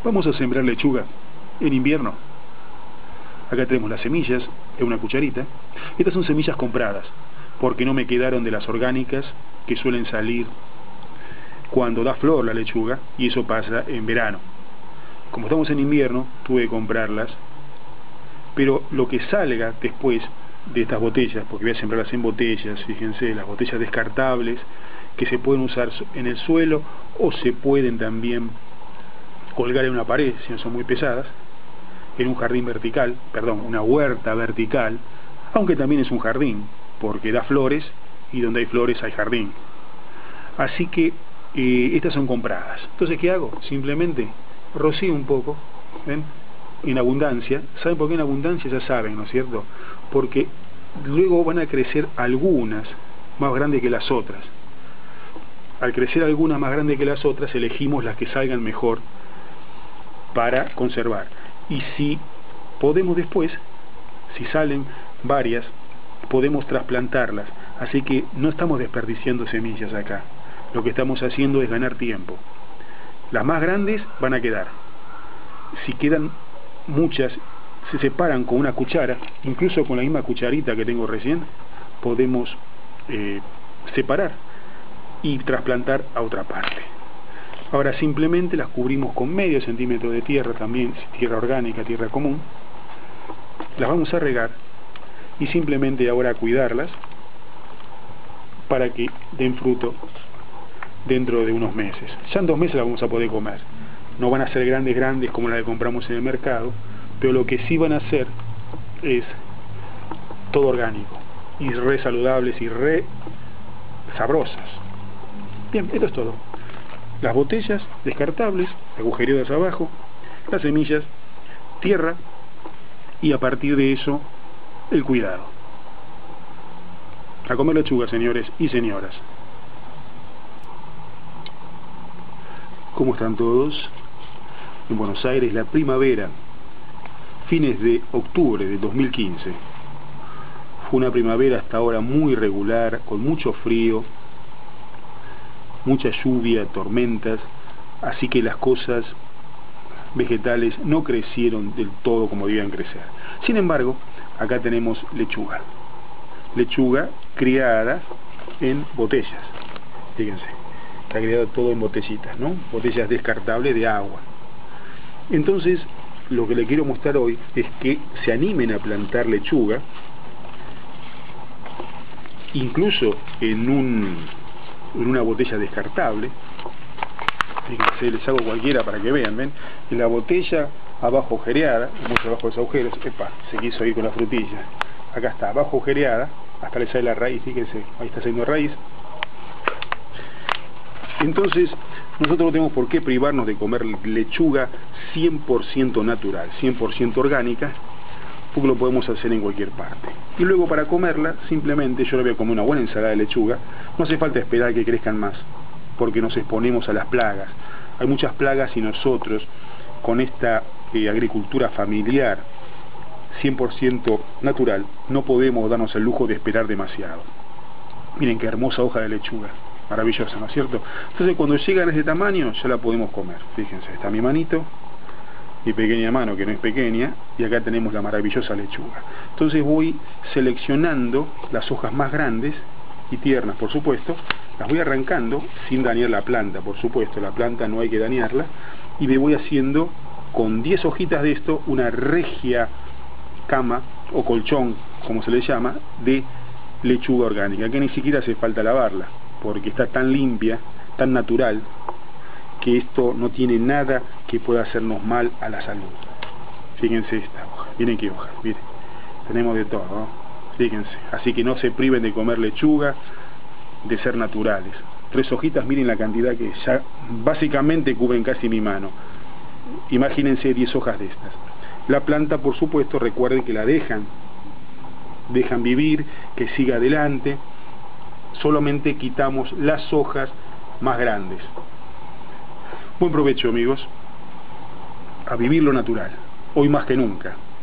Vamos a sembrar lechuga en invierno. Acá tenemos las semillas en una cucharita. Estas son semillas compradas, porque no me quedaron de las orgánicas que suelen salir cuando da flor la lechuga, y eso pasa en verano. Como estamos en invierno, tuve que comprarlas, pero lo que salga después de estas botellas, porque voy a sembrarlas en botellas, fíjense, las botellas descartables, que se pueden usar en el suelo, o se pueden también colgar en una pared, si no son muy pesadas, en un jardín vertical, perdón, una huerta vertical, aunque también es un jardín, porque da flores, y donde hay flores hay jardín. Así que estas son compradas. Entonces, ¿qué hago? Simplemente rocío un poco, ¿ven? En abundancia. ¿Saben por qué en abundancia? Ya saben, ¿no es cierto? Porque luego van a crecer algunas más grandes que las otras. Al crecer algunas más grandes que las otras, elegimos las que salgan mejor para conservar. Y si podemos después, si salen varias, podemos trasplantarlas. Así que no estamos desperdiciando semillas acá. Lo que estamos haciendo es ganar tiempo. Las más grandes van a quedar. Si quedan muchas, se separan con una cuchara, incluso con la misma cucharita que tengo recién, podemos separar y trasplantar a otra parte. Ahora simplemente las cubrimos con medio centímetro de tierra, también tierra orgánica, tierra común. Las vamos a regar y simplemente ahora a cuidarlas para que den fruto dentro de unos meses. Ya en 2 meses las vamos a poder comer. No van a ser grandes como las que compramos en el mercado, pero lo que sí van a ser es todo orgánico y re saludables y re sabrosas. Bien, esto es todo. Las botellas descartables, agujereadas abajo, las semillas, tierra, y a partir de eso el cuidado. A comer lechuga, señores y señoras. ¿Cómo están todos? En Buenos Aires, la primavera, fines de octubre de 2015. Fue una primavera hasta ahora muy regular, con mucho frío, mucha lluvia, tormentas, así que las cosas vegetales no crecieron del todo como debían crecer. Sin embargo, acá tenemos lechuga. Lechuga criada en botellas. Fíjense, está criado todo en botellitas, ¿no? Botellas descartables de agua. Entonces, lo que le quiero mostrar hoy es que se animen a plantar lechuga, incluso en una botella descartable. Fíjense, les hago cualquiera para que vean, ¿ven? En la botella abajo agujereada, mucho abajo de los agujeros, epa, se quiso ir con la frutilla. Acá está, abajo agujereada, hasta le sale la raíz, fíjense, ahí está saliendo raíz. Entonces, nosotros no tenemos por qué privarnos de comer lechuga 100% natural, 100% orgánica, porque lo podemos hacer en cualquier parte. Y luego para comerla, simplemente yo le voy a comer una buena ensalada de lechuga. No hace falta esperar a que crezcan más, porque nos exponemos a las plagas. Hay muchas plagas y nosotros, con esta agricultura familiar 100% natural, no podemos darnos el lujo de esperar demasiado. Miren qué hermosa hoja de lechuga, maravillosa, ¿no es cierto? Entonces cuando llegan a ese tamaño ya la podemos comer. Fíjense, está mi manito, mi pequeña mano que no es pequeña, y acá tenemos la maravillosa lechuga. Entonces voy seleccionando las hojas más grandes y tiernas, por supuesto, las voy arrancando sin dañar la planta, por supuesto, la planta no hay que dañarla, y me voy haciendo con 10 hojitas de esto una regia cama o colchón, como se le llama, de lechuga orgánica, que ni siquiera hace falta lavarla, porque está tan limpia, tan natural, que esto no tiene nada que pueda hacernos mal a la salud. Fíjense esta hoja, miren qué hoja, miren, tenemos de todo, ¿no? Fíjense, así que no se priven de comer lechuga, de ser naturales. 3 hojitas, miren la cantidad que ya básicamente cubren casi mi mano. Imagínense 10 hojas de estas. La planta, por supuesto, recuerden que la dejan vivir, que siga adelante. Solamente quitamos las hojas más grandes. Buen provecho, amigos. A vivir lo natural, hoy más que nunca.